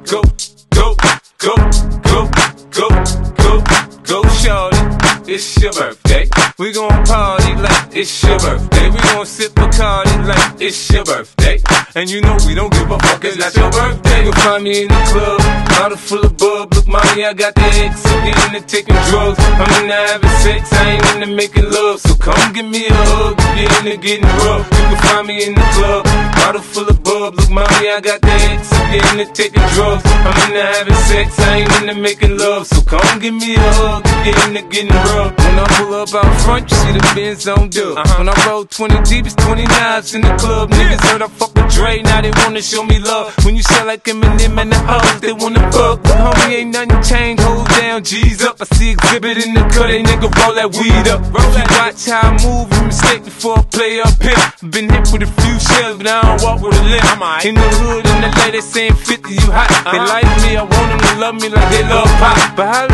go, go, go, go, go, go, go, shorty. It's your birthday. We gon' party like it's your birthday. We gon' sip Bacardi like it's your birthday. And you know we don't give a fuck, it's not your birthday. You'll find me in the club, bottle full of bub. Look, mommy, I got the X, I'm getting into taking drugs. I'm into having sex, I ain't into making love. So come give me a hug, get into getting rough. You can find me in the club, bottle full of bub. Look, mommy, I got the X, I'm getting into taking drugs. I'm into having sex, I ain't into making love. So come give me a hug, get into getting rough. When I pull up out front, you see the Benz on dub. When I roll 20 deep, it's 29s in the club. Niggas heard I fuck with Dre, now they wanna show me love. When you sell like Eminem and the hoes, they wanna fuck. But homie, ain't nothing changed, hold down, G's up. I see exhibit in the cut, they nigga roll that weed up. If you watch how I move, you mistake before I play up here. Been hit with a few shells, but I don't walk with a limp. In the hood, in the LA, they saying 50, you hot. They like me, I want them to love me like they love pop. But how